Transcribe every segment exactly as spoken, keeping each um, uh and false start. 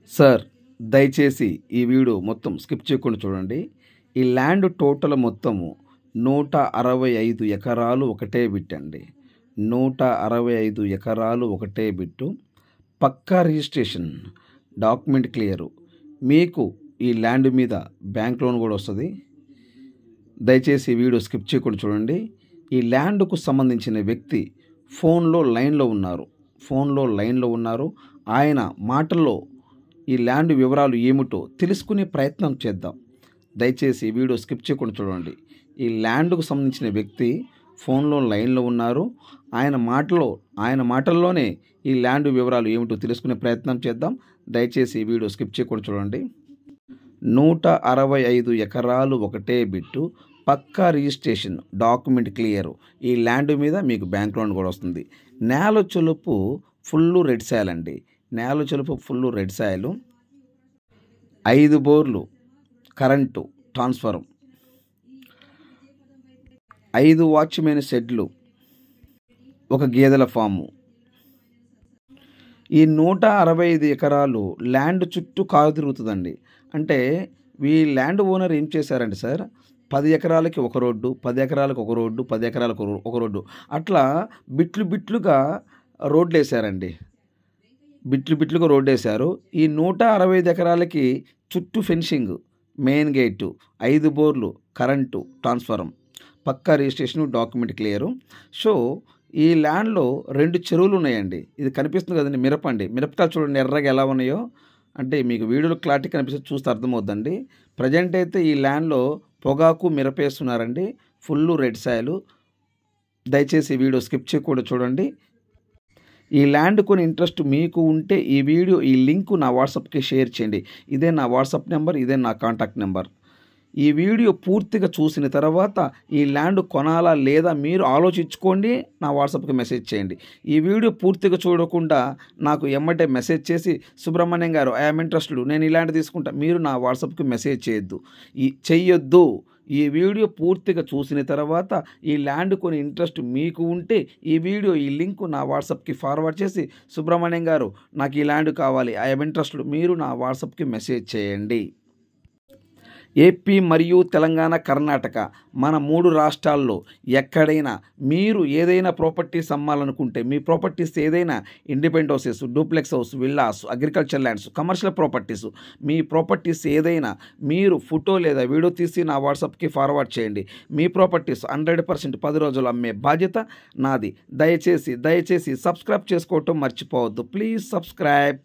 Sir దయచేసి ఈ video మొత్తం స్కిప్ చేయకుండా చూడండి. ఈ ల్యాండ్ టోటల్ మొత్తము నూట అరవై ఐదు ఎకరాలు ఒకటే బిట్ అండి. నూట అరవై ఐదు ఎకరాలు ఒకటే బిట్టు. పక్కా రిజిస్ట్రేషన్, డాక్యుమెంట్ క్లియరు. మీకు ఈ ల్యాండ్ మీద బ్యాంక్ లోన్ కూడా వస్తుంది. దయచేసి ఈ వీడియో స్కిప్ చేయకుండా చూడండి. ఈ ల్యాండ్కు సంబంధించిన వ్యక్తి ఫోన్లో లైన్లో ఉన్నారు ఫోన్లో లైన్లో ఉన్నారు ఆయన మాటల్లో ఈ ల్యాండ్ వివరాలు ఏమిటో తెలుసుకునే ప్రయత్నం చేద్దాం. దయచేసి ఈ వీడియో స్కిప్ చేయకుండా చూడండి. ఈ ల్యాండ్కు సంబంధించిన వ్యక్తి ఫోన్లో లైన్లో ఉన్నారు. ఆయన మాటలో ఆయన మాటల్లోనే ఈ ల్యాండ్ వివరాలు ఏమిటో తెలుసుకునే ప్రయత్నం చేద్దాం. దయచేసి ఈ వీడియో స్కిప్ చేయకుండా చూడండి. నూట అరవై ఐదు ఎకరాలు ఒకటే బిట్టు, పక్కా రిజిస్ట్రేషన్, డాక్యుమెంట్ క్లియరు. ఈ ల్యాండ్ మీద మీకు బ్యాంక్ లోన్ కూడా వస్తుంది. నేల చొలుపు ఫుల్ రెడ్ సాయిల్ అండి. నేల చొలుపు ఫుల్ రెడ్ సాయిల్. ఐదు బోర్లు, కరెంటు, ట్రాన్స్ఫారం, ఐదు వాచ్మెన్ షెడ్లు, ఒక గేదెల ఫాము. ఈ నూట అరవై ఐదు ఎకరాలు ల్యాండ్ చుట్టూ కారు తిరుగుతుందండి. అంటే ఈ ల్యాండ్ ఓనర్ ఏం చేశారంటే సార్, పది ఎకరాలకి ఒక రోడ్డు, పది ఎకరాలకు ఒక రోడ్డు, పది ఎకరాలకు ఒక రోడ్డు, అట్లా బిట్లు బిట్లుగా రోడ్లు వేశారండి. బిట్లు బిట్లుగా రోడ్డు వేశారు. ఈ నూట అరవై ఐదు ఎకరాలకి చుట్టూ ఫెన్సింగ్, మెయిన్ గేటు, ఐదు బోర్లు, కరెంటు, ట్రాన్స్ఫారం, పక్కా రిజిస్ట్రేషన్, డాక్యుమెంట్ క్లియరు. సో ఈ ల్యాండ్లో రెండు చెరువులు ఉన్నాయండి. ఇది కనిపిస్తుంది కదండి, మిరప అండి. మిరపకాయలు చూడండి ఎర్రగా ఎలా ఉన్నాయో. అంటే మీకు వీడియోలో క్లారిటీ కనిపిస్తే చూస్తే అర్థమవుద్దండి. ప్రజెంట్ అయితే ఈ ల్యాండ్లో పొగాకు మిరప వేస్తున్నారండి. Full red soil. దయచేసి ఈ వీడియో స్కిప్ చేయకుండా చూడండి. ఈ ల్యాండ్ కొని ఇంట్రెస్ట్ మీకు ఉంటే ఈ వీడియో ఈ లింక్ నా వాట్సాప్కి షేర్ చేయండి. ఇదే నా వాట్సాప్ నెంబర్, ఇదే నా కాంటాక్ట్ నెంబర్. ఈ వీడియో పూర్తిగా చూసిన తర్వాత ఈ ల్యాండ్ కొనాలా లేదా మీరు ఆలోచించుకోండి, నా వాట్సాప్కి మెసేజ్ చేయండి. ఈ వీడియో పూర్తిగా చూడకుండా నాకు ఎమ్మటే మెసేజ్ చేసి, సుబ్రహ్మణ్యం గారు ఐఎమ్ ఇంట్రెస్టెడ్, నేను ఇలాంటి తీసుకుంటా, మీరు నా వాట్సాప్కి మెసేజ్ చేయొద్దు ఈ చెయ్యొద్దు. ఈ వీడియో పూర్తిగా చూసిన తర్వాత ఈ ల్యాండ్ కొని ఇంట్రెస్ట్ మీకు ఉంటే ఈ వీడియో ఈ లింక్ నా వాట్సాప్కి ఫార్వర్డ్ చేసి, సుబ్రహ్మణ్యం గారు నాకు ఈ ల్యాండ్ కావాలి, ఐఎమ్ ఇంట్రెస్టెడ్, మీరు నా వాట్సాప్కి మెసేజ్ చేయండి. ఏపీ మరియు తెలంగాణ, కర్ణాటక మన మూడు రాష్ట్రాల్లో ఎక్కడైనా మీరు ఏదైనా ప్రాపర్టీస్ అమ్మాలనుకుంటే, మీ ప్రాపర్టీస్ ఏదైనా independent houses, duplex house, villas, agriculture lands, commercial properties, మీ ప్రాపర్టీస్ ఏదైనా మీరు ఫోటో లేదా వీడియో తీసి నా వాట్సాప్కి ఫార్వర్డ్ చేయండి. మీ ప్రాపర్టీస్ హండ్రెడ్ పర్సెంట్ పది రోజులు అమ్మే బాధ్యత నాది. దయచేసి దయచేసి సబ్స్క్రైబ్ చేసుకోవటం మర్చిపోవద్దు. Please subscribe.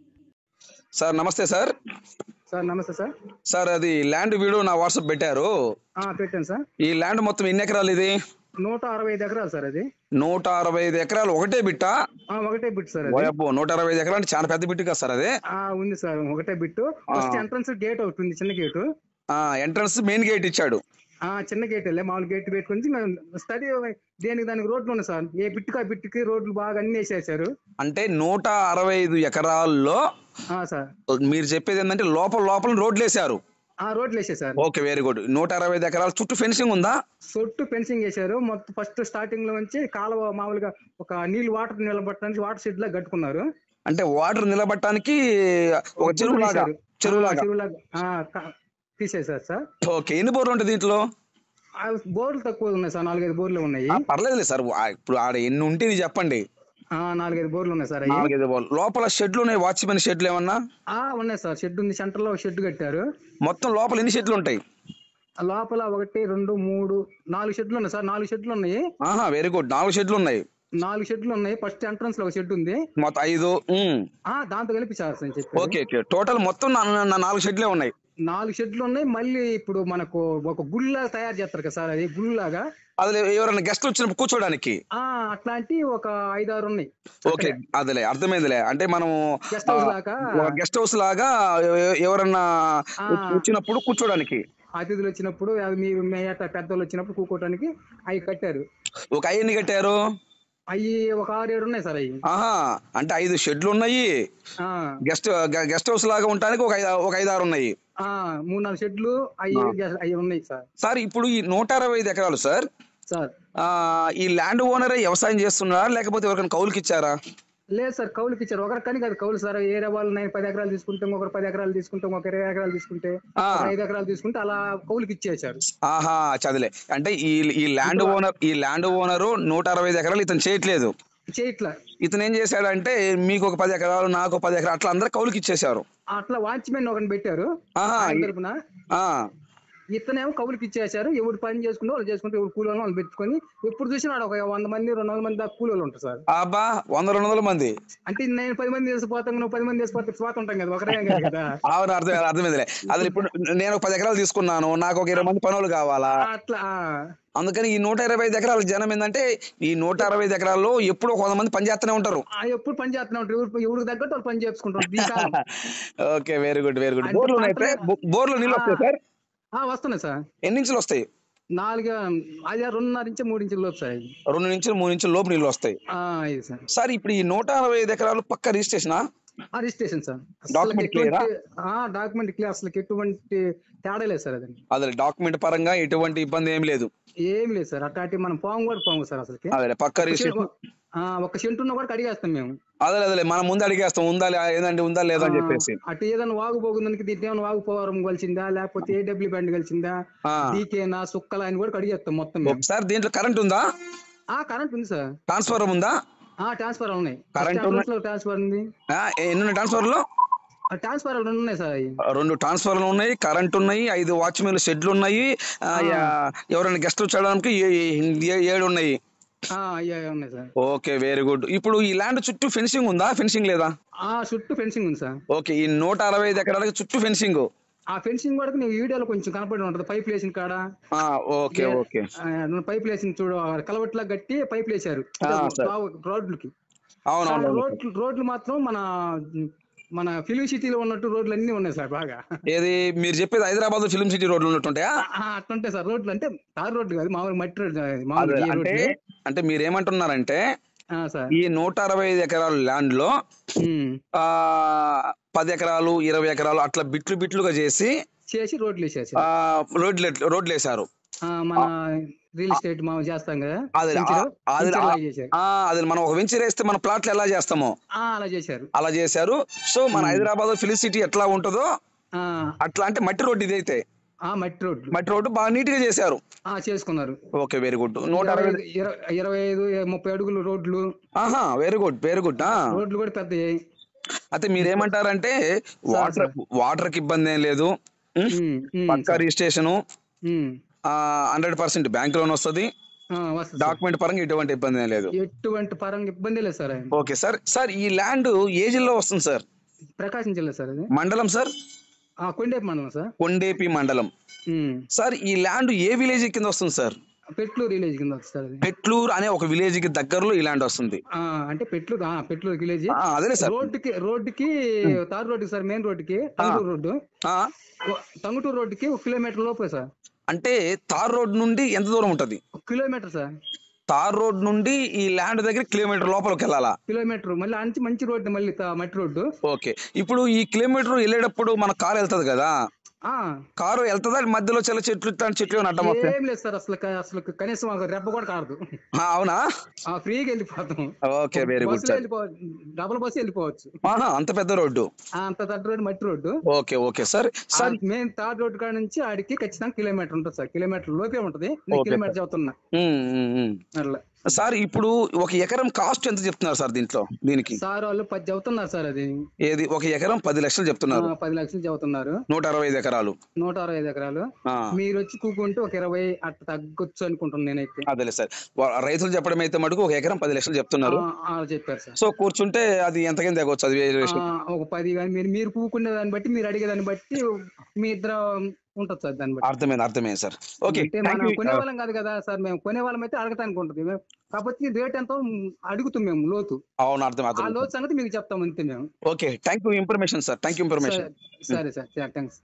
సార్ నమస్తే సార్. సార్ నమస్తే సార్. సార్ అది ల్యాండ్ వీడియో నా వాట్సాప్ పెట్టారు. పెట్టాను సార్. ఈ ల్యాండ్ మొత్తం ఎన్ని ఎకరాలు? ఇది నూట అరవై ఐదు ఎకరాలు సార్. అది నూట అరవై ఐదు ఎకరాలు ఒకటే బిట్టా? ఒకటే బిట్ సార్. నూట అరవై ఐదు ఎకరాలు అంటే చాలా పెద్ద బిట్టు కదా సార్ అది. ఉంది సార్, ఒకటే బిట్టు. ఫస్ట్ ఎంట్రన్స్ గేట్ ఒకటి ఉంది, చిన్న గేటు. ఎంట్రన్స్ మెయిన్ గేట్ ఇచ్చాడు. చిన్న గేట్ వెళ్ళే మామూలు గేట్ పెట్టుకుని స్టడీ దేనికి దానికి రోడ్లు ఉన్నాయి సార్. ఏ బిట్టుకు ఆ బిట్టుకి రోడ్లు బాగా అన్ని వేసేసారు. అంటే నూట అరవై ఐదు ఎకరాల్లో సార్ మీరు చెప్పేది ఏంటంటే లోపల లోపల రోడ్లు వేసారు. రోడ్లు వేసేసారు. Okay, very good. నూట అరవై ఐదు ఎకరాల చుట్టూ ఫెన్సింగ్ ఉందా? చుట్టూ ఫెన్సింగ్ వేసారు. మొత్తం ఫస్ట్ స్టార్టింగ్ లో నుంచి కాలువ మామూలుగా ఒక నీళ్ళు వాటర్ నిలబట్టడానికి వాటర్ షెడ్ లా కట్టుకున్నారు. అంటే వాటర్ నిలబట్టడానికి ఒక చెరువు లాగా చెరువు లాగా చెరువులాగా తీసేసారు సార్. ఓకే, ఎన్ని బోర్లు ఉంటాయి దీంట్లో? బోర్లు తక్కువ ఉన్నాయి సార్, నాలుగైదు బోర్లు ఉన్నాయి. పర్లేదులే సార్, ఇప్పుడు ఆడ ఎన్ని ఉంటే చెప్పండి. నాలుగైదు బోర్లు ఉన్నాయి సార్. నాలుగైదు బోర్లు. లోపల షెడ్లు ఉన్నాయి, వాచ్మెన్ షెడ్లు ఏమన్నా ఉన్నాయి సార్. షెడ్ ఉంది, సెంటర్ లో షెడ్ కట్టారు. మొత్తం లోపల ఎన్ని షెడ్లు ఉంటాయి? లోపల ఒకటి రెండు మూడు నాలుగు షెడ్లు ఉన్నాయి సార్. నాలుగు షెడ్లు ఉన్నాయి. ఆహా, వెరీ గుడ్. నాలుగు షెడ్లు ఉన్నాయి. నాలుగు షెడ్లు ఉన్నాయి. ఫస్ట్ ఎంట్రన్స్ లో ఒక షెడ్ ఉంది, మొత్తం ఐదు. దాంతో కలిపి సార్ చెప్పి. ఓకే ఓకే, టోటల్ మొత్తం నాలుగు షెడ్లే ఉన్నాయి. నాలుగు షెడ్లు ఉన్నాయి. మళ్ళీ ఇప్పుడు మనకు ఒక గుళ్ళ తయారు చేస్తారు కదా సార్, అది గుళ్ళలాగా. అది ఎవరైనా గెస్ట్ వచ్చినప్పుడు కూర్చోడానికి అట్లాంటి ఒక ఐదారు ఉన్నాయి. ఓకే, అదిలే అర్థమైందిలే. అంటే మనం గెస్ట్ హౌస్ లాగా గెస్ట్ హౌస్ లాగా ఎవరన్నా వచ్చినప్పుడు కూర్చోడానికి, అతిథులు వచ్చినప్పుడు, మీరు పెద్దోళ్ళు వచ్చినప్పుడు కూర్చోడానికి అవి కట్టారు. ఒక అయ్యన్ని కట్టారు. అవి ఒక ఆరు ఏడు ఉన్నాయి సార్. అవి ఆహా, అంటే ఐదు షెడ్లు ఉన్నాయి. గెస్ట్ గెస్ట్ హౌస్ లాగా ఉండడానికి ఒక ఒక ఐదు ఆరు ఉన్నాయి. మూడు నాలుగు షెడ్లు అవి అవి ఉన్నాయి సార్. సార్ ఇప్పుడు ఈ నూట అరవై ఐదు ఎకరాలు సార్ సార్ ఈ ల్యాండ్ ఓనరే వ్యవసాయం చేస్తున్నారా లేకపోతే ఎవరికైనా కౌలుకి ఇచ్చారా? లేదు సార్ కౌలుకి ఇచ్చారు ఒకరి కానీ కాదు కౌలు సార్. ఏరే వాళ్ళు నేను పది ఎకరాలు తీసుకుంటాం, ఒకరు పది ఎకరాలు తీసుకుంటాం, ఒక ఇరవై ఎకరాలు తీసుకుంటే, ఆ ఒక ఐదు ఎకరాలు తీసుకుంటే అలా కౌలుకి ఇచ్చేసారు. ఆహా చదిలే అంటే ఈ ఈ ల్యాండ్ ఓనర్ ఈ ల్యాండ్ ఓనరు నూట అరవై ఐదు ఎకరాలు ఇతను చేయట్లేదు. చేయట్లా. ఇతను ఏం చేశాడంటే మీకు ఒక పది ఎకరాలు నాకు ఒక పది ఎకరాలు అట్లా అందరు కౌలుకి ఇచ్చేశారు. అట్లా వాచ్మెన్ ఒకరిని పెట్టారు ఆహా ఆయన ఈ- తరపున. ఆ ఇతనేమో కౌలుకి ఇచ్చేసారు. ఎవరు పని చేసుకుంటే వాళ్ళు చేసుకుంటే, ఎవరు కూలి వాళ్ళు పెట్టుకొని ఎప్పుడు చూసినా ఆడ ఒక వంద మంది రెండు వందల మంది దాకా కూలి వాళ్ళు ఉంటారు సార్. అబ్బా వంద రెండు వందల మంది. అంటే నేను పది మంది వేసిపోతాం, నువ్వు పది మంది వేసిపోతే స్వాత ఉంటాం కదా, ఒకరే కాదు కదా. అవును అర్థం అర్థమైందిలే. అసలు ఇప్పుడు నేను ఒక పది ఎకరాలు తీసుకున్నాను, నాకు ఒక ఇరవై మంది పనులు కావాలా, అట్లా ఆ. అందుకని ఈ నూట ఇరవై ఐదు ఎకరాల జనం ఏంటంటే ఈ నూట అరవై ఐదు ఎకరాల్లో ఎప్పుడు ఒక వంద మంది పని చేస్తూనే ఉంటారు. ఆ ఎప్పుడు పని చేస్తున్నా ఉంటారు, ఎవరు ఎవరికి తగ్గట్టు వాళ్ళు పని చేసుకుంటారు. ఈ కాలం okay very good very good. అంటే బోర్లు పంటలు- అయితే బో- బోర్లు నీళ్ళు వస్తాయి సార్? ఆ వస్తున్నాయి సార్. ఎన్ని ఇంచులు వస్తాయి? నాలుగు అది రెండున్నర ఇంచు మూడు ఇంచుల లోపు సార్ ఇది. రెండు నుంచి మూడు ఇంచుల లోపు నీళ్ళు వస్తాయి ఆ, ఇది సార్. సార్. ఇప్పుడు ఈ నూట అరవై ఐదు ఎకరాలు పక్క రిజిస్ట్రేషనా? ఆ రిజిస్ట్రేషన్ సార్. Document clear ఆ? డాక్యుమెంట్ క్లియర్, అసలు ఎటువంటి తేడా లేదు సార్. అది అదే డాక్యుమెంట్ పరంగా ఎటువంటి ఇబ్బంది ఏం లేదు. ఏం లేదు సార్. అట్లాంటి మనం పోము కూడా పోము సార్ అసలుకి. అదే పక్క రిజిస్ట్రేషన్. ఆ, ఒక సెంటు ఉన్న కూడా కడిగేస్తాం మేము. అదే అదే మనం ముందు అడిగేస్తాం ఉందా లే- ఏదండి ఉందా లేదా అని చెప్పేసి. అటు ఏదైనా వాగు పోగుందానికి దీంట్లో ఏమైనా వాగు పోవరం కలిసిందా, లేకపోతే ఏడబ్ల్యూ బ్యాండ్ కలిసిందా, ఆ. డీకేనా సుక్కలా అని కూడా కడిగేస్తాం మొత్తం మేము. సార్ దీంట్లో కరెంట్ ఉందా? ఆ కరెంట్ ఉంది సార్. ట్రాన్స్ఫార్మర్ ఉందా? ఆ ట్రాన్స్ఫర్ ఉన్నాయి. కరెంట్ ఉన్న- ట్రాన్స్ఫర్ ఉంది. ఆ, ఎన్ని ట్రాన్స్ఫార్మర్లు? ఆ ట్రాన్స్ఫర్ రెండు ఉన్నాయి సార్. అవి రెండు ట్రాన్స్ఫార్మర్లు ఉన్నాయి, కరెంట్ ఉన్నాయి, ఐదు వాచ్మెన్ షెడ్లు ఉన్నాయి, ఆ, యా- ఎవరైనా గెస్ట్ వచ్చడానికి ఏ- ఏ- ఏడు ఉన్నాయి. ఆ, అయ్యా ఉన్నాయి సార్. Okay very good. ఇప్పుడు ఈ ల్యాండ్ చుట్టూ ఫెన్సింగ్ ఉందా? ఫెన్సింగ్ లేదా? ఆ చుట్టూ ఫెన్సింగ్ ఉంది సార్. ఓకే ఈ నూట అరవై ఐదు ఎకరాలకి చుట్టూ ఫెన్సింగ్. ఆ ఫెన్సింగ్ కూడా నీ వీడియోలో కొంచెం కనపడి ఉంటది. పైప్ లేసిన కాడ ఆ, ఓకే ఓకే పైప్ లేసిన చూడు, కలవట్లా గట్టి పైప్ లేసారు ఆ, సార్. రోడ్లకి. అవునవును. రోడ్లు రోడ్లు మాత్రం మన మన ఫిలిం సిటీలో ఉన్నట్టు రోడ్లు అన్ని ఉన్నాయి సార్ బాగా. ఏది మీరు చెప్పేది హైదరాబాద్ ఫిల్మ్ సిటీ రోడ్లు ఉన్నట్టుంటాయా? ఆ, అట్లుంటాయి సార్ రోడ్లు. అంటే తార్ రోడ్లు కాదు, మామూలు మట్టి రోడ్లు. అదే, మామూలు ఈ అంటే రోడ్లే. అంటే మీరు ఏమంటున్నారంటే ఆ, సార్. ఈ నూట అరవై ఐదు ఎకరాల ల్యాండ్ లో ఉమ్. ఆ పది ఎకరాలు ఇరవై ఎకరాలు అట్లా బిట్లు బిట్లుగా చేసి చేసి రోడ్లు వేసేసి ఆ రోడ్లు రోడ్లు వేశారు. మన రియల్ ఎస్టేట్ మనం చేస్తాం కదా, అది వెంచర్, అది వెంచర్ లాగా చేశారు. ఆ, అది మనం ఒక వెంచర్ వేస్తే మన ప్లాట్లు ఎలా చేస్తామో ఆ, అలా చేశారు. అలా చేశారు. సో మన హైదరాబాద్ ఫిలిం సిటీ ఎట్లా ఉంటుందో ఆ, అట్లా అంటే మట్టి రోడ్డు ఇదైతే ఆ మట్టి రోడ్లు మట్టి రోడ్డు బాగా నీట్ గా చేశారు. ఆ చేసుకున్నారు. Okay very good. నూట ఇరవై అరవై ఐదు- ఇరవై ఇరవై ఐదు ముప్పై అడుగులు రోడ్లు. ఆహా వెరీ గుడ్ వెరీ గుడ్. రోడ్లు కూడా పెద్దవి. అయితే మీరేమంటారంటే వాటర్ వాటర్ కి ఇబ్బంది ఏం లేదు, ఉం? ఉమ్, ఉమ్, పక్కా రిజిస్ట్రేషన్, ఉమ్. హండ్రెడ్ పర్సెంట్ బ్యాంక్ లోన్ వస్తుంది, ఆ, వస్తుంది సార్. డాక్యుమెంట్ పరంగా ఎటువంటి ఇబ్బంది ఏం లేదు. ఎటువంటి పరంగా ఇబ్బంది లేదు సార్. ఆయన ఓకే సార్. సార్ ఈ ల్యాండ్ ఏ జిల్లా వస్తుంది సార్? ప్రకాశం జిల్లా సార్. అది మండలం సార్? ఆ, కొండేపు మండలం సార్. కొండేపి మండలం. ఉమ్. సార్ ఈ ల్యాండ్ ఏ విలేజ్ కింద వస్తుంది సార్? పెట్లూరు విలేజ్ కింద వస్తుంది సార్. అది పెట్లూరు అనే ఒక విలేజ్ కి దగ్గరలో ఈ ల్యాండ్ వస్తుంది. ఆ, అంటే పెట్లూరు ఆ, పెట్లూరు విలేజ్. ఆ, అదేలే సార్. రోడ్డుకి రోడ్డుకి తారు రోడ్డుకి సార్, మెయిన్ రోడ్డుకి టంగుటూరు రోడ్డు. ఆ, ఓ- టంగుటూరు రోడ్డుకి ఒక కిలోమీటర్ లోపే సార్. అంటే తార్ రోడ్ నుండి ఎంత దూరం ఉంటది? ఒక కిలోమీటర్ సార్. తార్ రోడ్ నుండి ఈ ల్యాండ్ దగ్గర కిలోమీటర్ లోపలికి వెళ్ళాలా? కిలోమీటర్ మళ్ళీ అంచి మంచి రోడ్డు, మళ్ళీ తా- మట్టి రోడ్డు. ఓకే. ఇప్పుడు ఈ కిలోమీటర్ వెళ్ళేటప్పుడు మన కారు వెళ్తది కదా, ఆ, కారు వెళ్తుందా మధ్యలో చిన్న చెట్లు ఇట్లాంటి చెట్లు ఏమైనా అడ్డం వస్తాయి? ఏం లేదు సార్. అసలు క- అసలు కనీసం ఒక రెప్ప కూడా కాదు. ఆ, అవునా? ఆ, ఫ్రీగా వెళ్ళిపోతాం. ఓకే వెరీ గుడ్ బస్సులో సార్. వెళ్ళిపోవచ్చు, డబుల్ బస్సు వెళ్ళిపోవచ్చు. ఆహా, అంత పెద్ద రోడ్డు. ఆ, అంత తట్టు రోడ్డు మట్టి road. Okay okay sir. Sir main tar road కాడ నుంచి ఆడికి ఖచ్చితంగా కిలోమీటర్ ఉంటుంది సార్. కిలోమీటర్ లోపే ఉంటది. నేను ఓకే కిలోమీటర్ సార్. చెబుతున్నా ఉమ్, ఉమ్, ఉమ్. అట్లా. సార్ ఇప్పుడు ఒక ఎకరం కాస్ట్ ఎంత చెప్తున్నారు సార్ దీంట్లో దీనికి? సార్ వాళ్ళు పది చెబుతున్నారు సార్. అది ఏది ఒక ఎకరం పది లక్షలు చెప్తున్నారు. ఆ, పది లక్షలు చెబుతున్నారు. నూట అరవై ఐదు ఎకరాలు నూట అరవై ఐదు ఎకరాలు. ఆ, మీరు వచ్చి కూకుంటే ఒక ఇరవై అట్లా తగ్గొచ్చు అనుకుంటున్నాను నేనైతే. అదేలే సార్. వా- రైతులు చెప్పడం అయితే మటుకు ఒక ఎకరం పది లక్షలు చెప్తున్నారు. ఆ, ఆ, చెప్పారు సార్. సో కూర్చుంటే అది ఎంతకైనా తగ్గొచ్చు అది వేరే ఆ, విషయం. ఒక పది కానీ మీరు మీరు కూకునే దాన్ని బట్టి, మీరు అడిగే దాన్ని బట్టి మీ ఇద్దరు ఉంటుంది సార్. దాన్ని బట్టి అర్థమైంది అర్థమైంది సార్. ఓకే అంటే థ్యాంక్ మనం యూ. కొనే వాళ్ళం కాదు కదా సార్. మేము కొనే వాళ్ళం అయితే అడగటానికి ఉంటుంది. మేము కాకపోతే రేట్ ఎంతో అడుగుతాం మేము, లోతు. అవును అర్థం ఆ అర్థం. లోతు సంగతి మీకు చెప్తాం అంతే మేము. Okay thank you information sir. Thank you information. సరే సార్, థ్యాంక్స్.